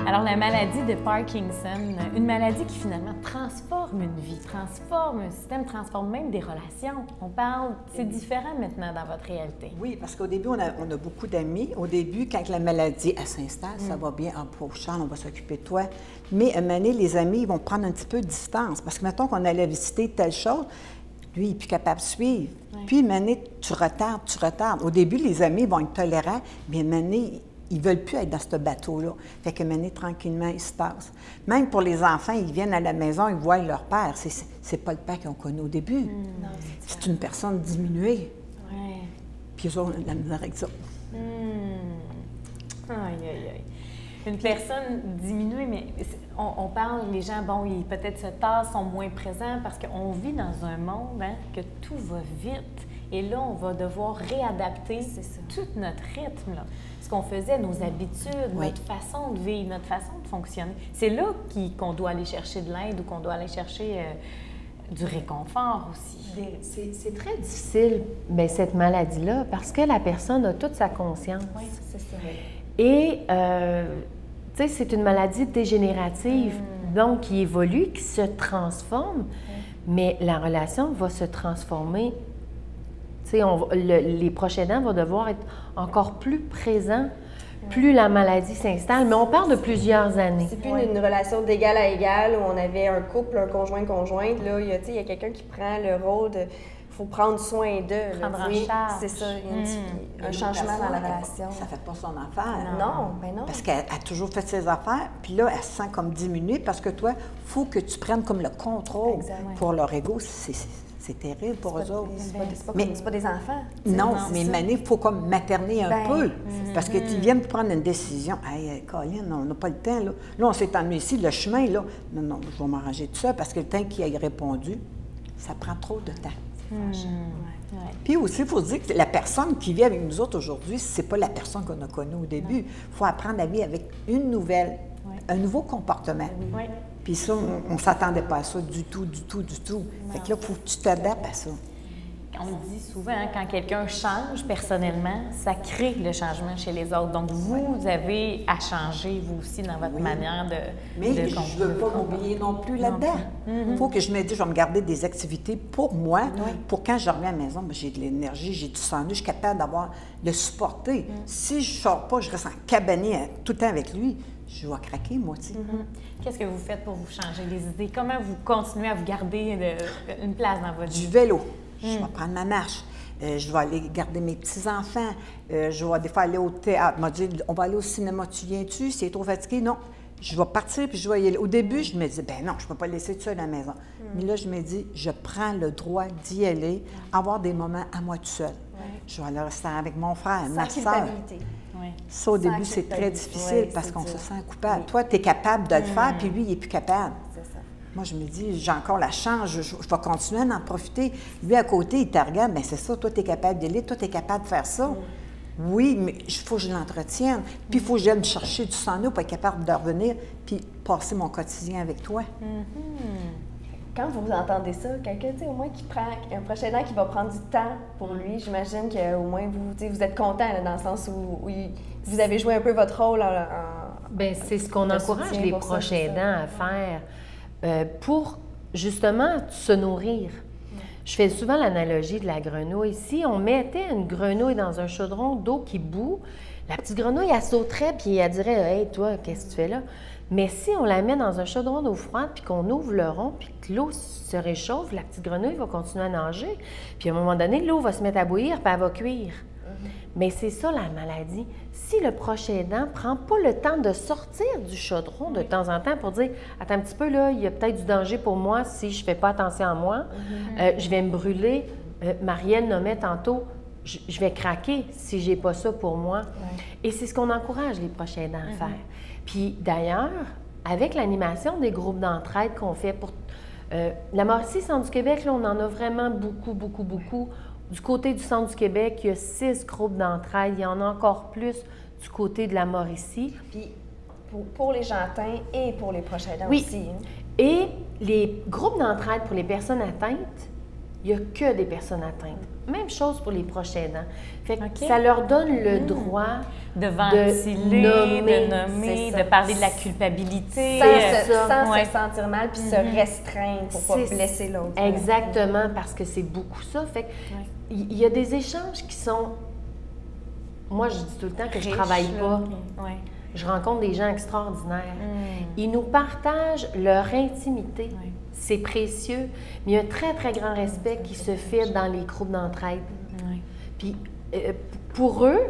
Alors, la maladie de Parkinson, une maladie qui finalement transforme une vie, transforme un système, transforme même des relations. On parle, c'est différent maintenant dans votre réalité. Oui, parce qu'au début, on a beaucoup d'amis. Au début, quand la maladie elle s'installe, ça va bien, ah, pauvre Charles, on va s'occuper de toi. Mais à un moment donné, les amis, ils vont prendre un petit peu de distance. Parce que, mettons qu'on allait visiter telle chose, lui, il n'est plus capable de suivre. Puis, à un moment donné, tu retardes. Au début, les amis vont être tolérants, mais à un moment donné, ils ne veulent plus être dans ce bateau-là. Fait qu'à un moment donné, tranquillement, ils se tassent. Même pour les enfants, ils viennent à la maison, ils voient leur père. C'est pas le père qu'ils ont connu au début. Non, c'est une personne diminuée. Ouais. Puis eux autres, on a de la misère avec ça. Aïe, aïe, aïe. Une personne diminuée, mais on parle, les gens, bon, ils peut-être se tassent, sont moins présents parce qu'on vit dans un monde que tout va vite. Et là, on va devoir réadapter tout notre rythme, là. Ce qu'on faisait, nos habitudes, notre façon de vivre, notre façon de fonctionner. C'est là qu'on doit aller chercher de l'aide ou qu'on doit aller chercher du réconfort aussi. C'est très difficile, bien, cette maladie-là, parce que la personne a toute sa conscience. Oui, c'est ça. Et, tu sais, c'est une maladie dégénérative, donc qui évolue, qui se transforme, mais la relation va se transformer. Tu sais, les proches aidants vont devoir être encore plus présents, plus la maladie s'installe, mais on parle de plusieurs années. C'est plus une relation d'égal à égal où on avait un couple, un conjointe. Là, il y a quelqu'un qui prend le rôle de... Il faut prendre soin d'eux. Prendre en charge. C'est ça, il y a un changement dans la relation. Ça ne fait pas son affaire. Non, ben non. Parce qu'elle a toujours fait ses affaires, puis là, elle se sent comme diminuée parce que toi, il faut que tu prennes comme le contrôle. Pour leur ego. C'est terrible pour eux autres. C'est pas des enfants. Non, mais Mané, il faut comme materner un peu. Parce que tu viens de prendre une décision. Hey, Colin, on n'a pas le temps. Là, on s'est emmené ici, le chemin, là. Non, je vais m'arranger tout ça parce que le temps qu'il ait répondu, ça prend trop de temps. Puis aussi, il faut se dire que la personne qui vit avec nous autres aujourd'hui, c'est pas la personne qu'on a connue au début. Il faut apprendre à vivre avec une nouvelle, un nouveau comportement. Puis ça, on ne s'attendait pas à ça du tout. Fait que là, il faut que tu t'adaptes à ça. On dit souvent, quand quelqu'un change personnellement, ça crée le changement chez les autres. Donc, vous avez à changer, vous aussi, dans votre manière de... Mais je ne veux pas m'oublier non plus là-dedans. Il faut que je me dise, je vais me garder des activités pour moi, pour quand je reviens à la maison, j'ai de l'énergie, j'ai du sang, je suis capable de supporter. Si je ne sors pas, je reste en cabanée tout le temps avec lui, je vais craquer, moi aussi. Qu'est-ce que vous faites pour vous changer les idées? Comment vous continuez à vous garder une place dans votre vie? Du vélo. Je vais prendre ma marche. Je vais aller garder mes petits-enfants. Je vais des fois aller au théâtre. Elle m'a dit, on va aller au cinéma. Tu viens-tu? Si tu es trop fatigué? Non. Je vais partir puis je vais y aller. Au début, je me disais, ben non, je ne peux pas le laisser tout seul à la maison. Mais là, je me dis, je prends le droit d'y aller, avoir des moments à moi tout seul. Je vais aller au restaurant avec mon frère, ma soeur. Ça, au début, c'est très difficile parce qu'on se sent coupable. Toi, tu es capable de le faire, puis lui, il n'est plus capable. C'est ça. Moi, je me dis, j'ai encore la chance, je vais continuer à en profiter. Lui, à côté, il te regarde, bien, c'est ça, toi, tu es capable d'y aller, toi, tu es capable de faire ça. Oui, mais il faut que je l'entretienne. Puis, il faut que j'aille me chercher du sang pour être capable de revenir, puis passer mon quotidien avec toi. Quand vous entendez ça, quelqu'un, au moins, qui prend un prochain aidant qui va prendre du temps pour lui, j'imagine qu'au moins, vous êtes content, là, dans le sens où vous avez joué un peu votre rôle Bien, c'est ce qu'on encourage les proches aidants à faire pour, justement, se nourrir. Je fais souvent l'analogie de la grenouille. Si on mettait une grenouille dans un chaudron d'eau qui bout, la petite grenouille, elle sauterait puis elle dirait « Hey, toi, qu'est-ce que tu fais là? » Mais si on la met dans un chaudron d'eau froide puis qu'on ouvre le rond puis que l'eau se réchauffe, la petite grenouille va continuer à nager. Puis à un moment donné, l'eau va se mettre à bouillir puis elle va cuire. Mais c'est ça la maladie. Si le proche aidant ne prend pas le temps de sortir du chaudron de temps en temps pour dire « Attends un petit peu, là, il y a peut-être du danger pour moi si je ne fais pas attention à moi. Je vais me brûler. Marielle nommait tantôt, je vais craquer si je n'ai pas ça pour moi. » Et c'est ce qu'on encourage les proches aidants à faire. Puis d'ailleurs, avec l'animation des groupes d'entraide qu'on fait pour... la Mauricie, Centre du Québec, là, on en a vraiment beaucoup. Du côté du Centre du Québec, il y a 6 groupes d'entraide. Il y en a encore plus du côté de la Mauricie. Puis pour les Gentins et pour les proches aidants aussi. Et les groupes d'entraide pour les personnes atteintes, il n'y a que des personnes atteintes. Même chose pour les proches aidants. Fait que ça leur donne le droit de ventiler, de nommer, de parler de la culpabilité. Sans se sentir mal, puis se restreindre pour ne pas blesser l'autre. Exactement, parce que c'est beaucoup ça. Fait que il y a des échanges qui sont... Moi, je dis tout le temps que je ne travaille pas. Je rencontre des gens extraordinaires. Ils nous partagent leur intimité. C'est précieux, mais il y a un très, très grand respect qui se fait dans les groupes d'entraide. Puis, pour eux,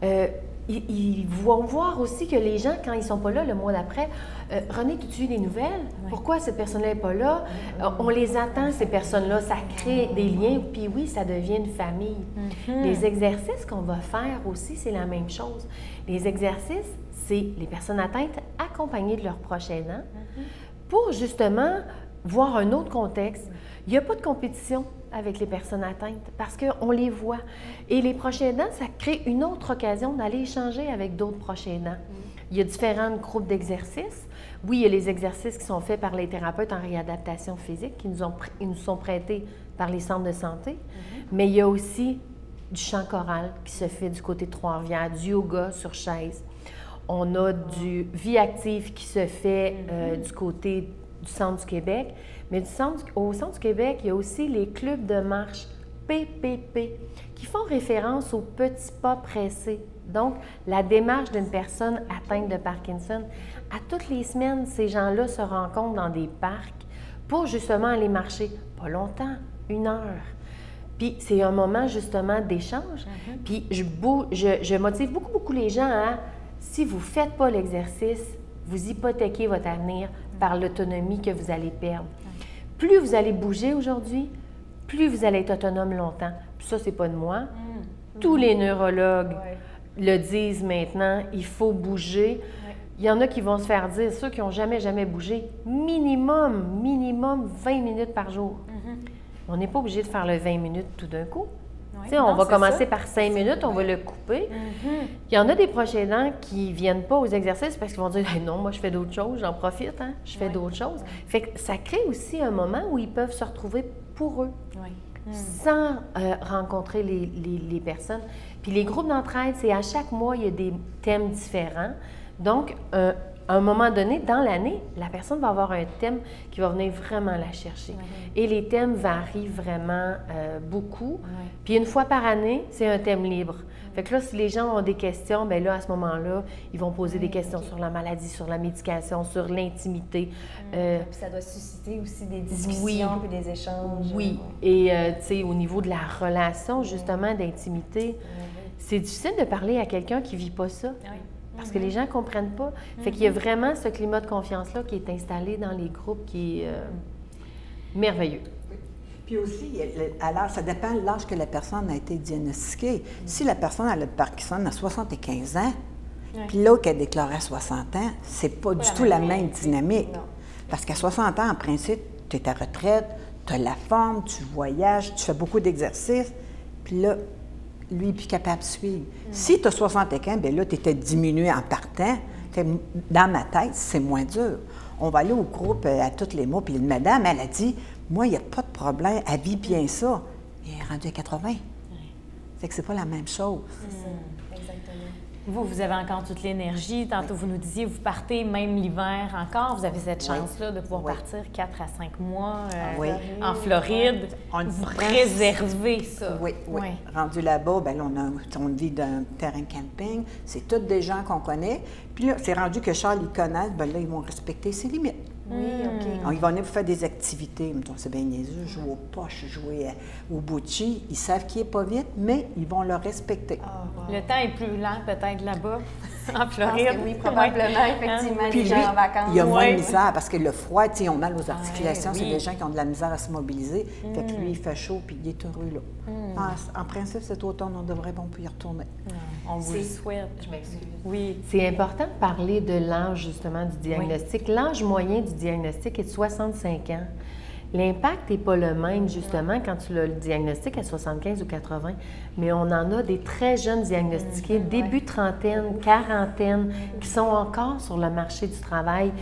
ils vont voir aussi que les gens, quand ils ne sont pas là le mois d'après, René, as-tu eu des nouvelles? Pourquoi cette personne-là n'est pas là? On les attend, ces personnes-là. Ça crée des liens, puis oui, ça devient une famille. Les exercices qu'on va faire aussi, c'est la même chose. Les exercices, c'est les personnes atteintes accompagnées de leurs proches aidants pour justement voir un autre contexte. Il n'y a pas de compétition avec les personnes atteintes parce qu'on les voit. Et les proches aidants, ça crée une autre occasion d'aller échanger avec d'autres proches aidants. Il y a différents groupes d'exercices. Oui, il y a les exercices qui sont faits par les thérapeutes en réadaptation physique qui nous sont prêtés par les centres de santé, mais il y a aussi du chant choral qui se fait du côté de Trois-Rivières, du yoga sur chaise. On a du vie active qui se fait du côté du Centre du Québec. Mais au Centre du Québec, il y a aussi les clubs de marche PPP qui font référence aux petits pas pressés. Donc, la démarche d'une personne atteinte de Parkinson. À toutes les semaines, ces gens-là se rencontrent dans des parcs pour justement aller marcher. Pas longtemps, 1 heure. Puis, c'est un moment justement d'échange. Puis, je motive beaucoup les gens à, si vous ne faites pas l'exercice, vous hypothéquez votre avenir par l'autonomie que vous allez perdre. Plus vous allez bouger aujourd'hui, plus vous allez être autonome longtemps. Puis ça, c'est pas de moi. Tous les neurologues le disent maintenant, il faut bouger. Il y en a qui vont se faire dire, ceux qui n'ont jamais bougé, minimum 20 minutes par jour. On n'est pas obligé de faire le 20 minutes tout d'un coup. On va commencer par 5 minutes, on va le couper. Il y en a des proches aidants qui ne viennent pas aux exercices parce qu'ils vont dire hey, « Non, moi, je fais d'autres choses, j'en profite, je fais d'autres choses. » Fait que ça crée aussi un moment où ils peuvent se retrouver pour eux, sans rencontrer les personnes. Puis les groupes d'entraide, c'est à chaque mois, il y a des thèmes différents. Donc, à un moment donné, dans l'année, la personne va avoir un thème qui va venir vraiment la chercher. Et les thèmes varient vraiment beaucoup. Puis une fois par année, c'est un thème libre. Fait que là, si les gens ont des questions, bien là, à ce moment-là, ils vont poser des questions sur la maladie, sur la médication, sur l'intimité. Puis ça doit susciter aussi des discussions puis des échanges. Oui. Et, tu sais, au niveau de la relation, justement, d'intimité, c'est difficile de parler à quelqu'un qui ne vit pas ça. Parce que les gens ne comprennent pas. Fait qu'il y a vraiment ce climat de confiance-là qui est installé dans les groupes qui est merveilleux. Puis aussi, alors, ça dépend de l'âge que la personne a été diagnostiquée. Si la personne a le Parkinson à 75 ans, puis l'autre qui a déclaré à 60 ans, c'est pas du tout la même dynamique. Parce qu'à 60 ans, en principe, tu es à retraite, tu as la forme, tu voyages, tu fais beaucoup d'exercices, puis là, lui, il est plus capable de suivre. Si tu as 75, bien là, tu étais diminué en partant. Dans ma tête, c'est moins dur. On va aller au groupe à tous les mois, puis une madame, elle a dit, moi, il n'y a pas de problème, elle vit bien ça. Elle est rendue à 80. Fait que c'est pas la même chose. C'est ça, exactement. Vous avez encore toute l'énergie. Tantôt, vous nous disiez, vous partez même l'hiver encore. Vous avez cette chance-là de pouvoir partir 4 à 5 mois en Floride. Vous préservez ça. Oui. Rendu là-bas, bien là, on vit d'un terrain camping. C'est tous des gens qu'on connaît. Puis là, c'est rendu que Charles, ils connaissent, bien là, ils vont respecter ses limites. Oui, OK. Alors, ils vont venir pour faire des activités. C'est bien niaiseux, jouer aux poches, jouer au bouchi. Ils savent qu'il n'est pas vite, mais ils vont le respecter. Le temps est plus lent peut-être là-bas, en Floride. Oui, probablement, effectivement, Puis les gens en vacances. Il y a moins de misère parce que le froid, on a mal aux articulations, c'est des gens qui ont de la misère à se mobiliser. Fait que lui, il fait chaud puis il est heureux là. En principe, cet automne, on devrait pouvoir y retourner. On vous le souhaite. Je m'excuse. Oui. C'est important de parler de l'âge, justement, du diagnostic. L'âge moyen du diagnostic est de 65 ans. L'impact n'est pas le même, justement, quand tu as le diagnostic à 75 ou 80, mais on en a des très jeunes diagnostiqués, début trentaine, quarantaine, qui sont encore sur le marché du travail.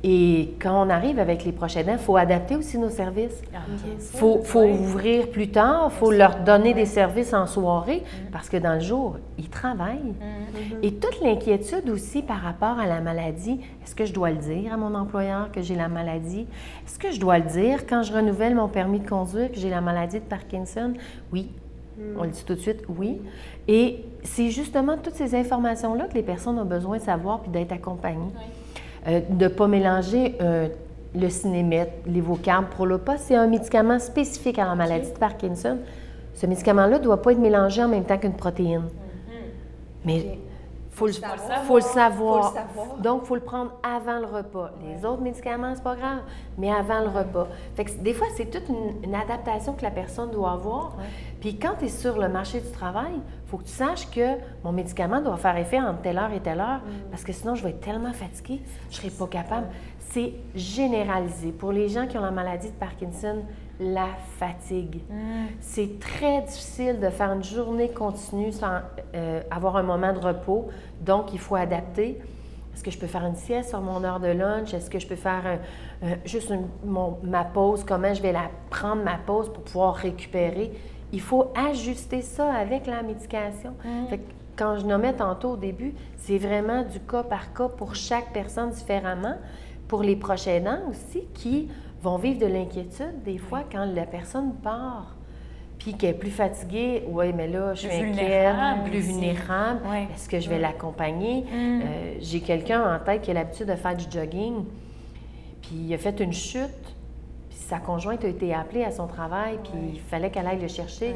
Et quand on arrive avec les proches aidants, il faut adapter aussi nos services. Il faut ouvrir plus tard, il faut leur donner des services en soirée, parce que dans le jour, ils travaillent. Et toute l'inquiétude aussi par rapport à la maladie, est-ce que je dois le dire à mon employeur que j'ai la maladie? Est-ce que je dois le dire quand je renouvelle mon permis de conduire que j'ai la maladie de Parkinson? Oui. On le dit tout de suite, oui. Et c'est justement toutes ces informations-là que les personnes ont besoin de savoir puis d'être accompagnées. De ne pas mélanger le Cinémet, l'Evocard, Prolopa, c'est un médicament spécifique à la maladie de Parkinson. Ce médicament-là ne doit pas être mélangé en même temps qu'une protéine. Mais il faut le savoir. Donc, il faut le prendre avant le repas. Les autres médicaments, c'est pas grave, mais avant le repas. Fait que des fois, c'est toute une adaptation que la personne doit avoir. Puis quand tu es sur le marché du travail, il faut que tu saches que mon médicament doit faire effet entre telle heure et telle heure, parce que sinon, je vais être tellement fatiguée, je ne serai pas capable. C'est généralisé. Pour les gens qui ont la maladie de Parkinson, la fatigue. C'est très difficile de faire une journée continue sans avoir un moment de repos. Donc, il faut adapter. Est-ce que je peux faire une sieste sur mon heure de lunch? Est-ce que je peux faire juste ma pause? Comment je vais prendre ma pause pour pouvoir récupérer? Il faut ajuster ça avec la médication. Fait que quand je nommais tantôt au début, c'est vraiment du cas par cas pour chaque personne différemment. Pour les proches aidants aussi qui vont vivre de l'inquiétude des fois quand la personne part, puis qu'elle est plus fatiguée. Oui, mais là, je suis inquiète, plus vulnérable. Est-ce que je vais l'accompagner? J'ai quelqu'un en tête qui a l'habitude de faire du jogging, puis il a fait une chute, puis sa conjointe a été appelée à son travail, puis il fallait qu'elle aille le chercher.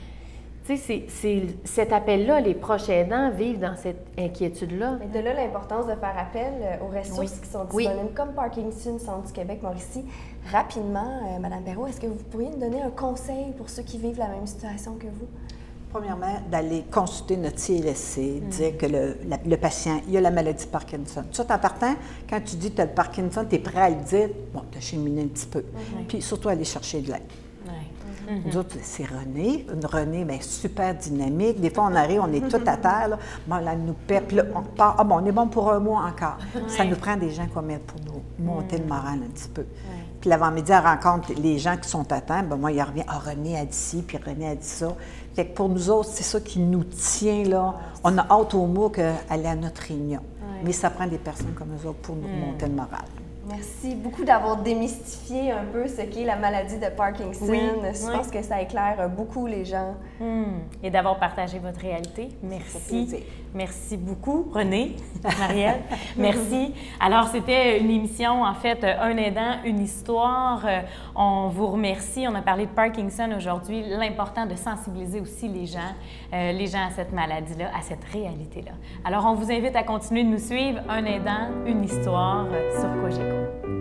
Tu sais, c'est cet appel-là, les proches aidants vivent dans cette inquiétude-là. Mais de là, l'importance de faire appel aux ressources qui sont disponibles, comme Parkinson Centre du Québec, Mauricie. Rapidement, Mme Perrault, est-ce que vous pourriez nous donner un conseil pour ceux qui vivent la même situation que vous? Premièrement, d'aller consulter notre CLSC, dire que le patient, il a la maladie de Parkinson. Tout ça, en partant, quand tu dis que tu as le Parkinson, tu es prêt à le dire, bon, tu as cheminé un petit peu. Puis surtout, aller chercher de l'aide. Nous autres, c'est René. Une René, mais super dynamique. Des fois, on arrive, on est tout à terre. Là. Bon, là, elle nous perd. Puis là, on part. Ah, bon, on est bon pour un mois encore. Ça nous prend des gens comme elle pour nous monter le moral un petit peu. Puis l'avant-midi, elle rencontre les gens qui sont atteints. Ben moi, il revient. Ah, René a dit ci, puis René a dit ça. Fait que pour nous autres, c'est ça qui nous tient, là. On a hâte au mot qu'elle est à notre réunion. Mais ça prend des personnes comme nous autres pour nous monter le moral. Merci beaucoup d'avoir démystifié un peu ce qu'est la maladie de Parkinson. Je pense que ça éclaire beaucoup les gens. Et d'avoir partagé votre réalité. Merci. Merci beaucoup, René, Marielle. Merci. Alors, c'était une émission, en fait, Un aidant, une histoire. On vous remercie. On a parlé de Parkinson aujourd'hui. L'important de sensibiliser aussi les gens à cette maladie-là, à cette réalité-là. Alors, on vous invite à continuer de nous suivre. Un aidant, une histoire sur Cogeco.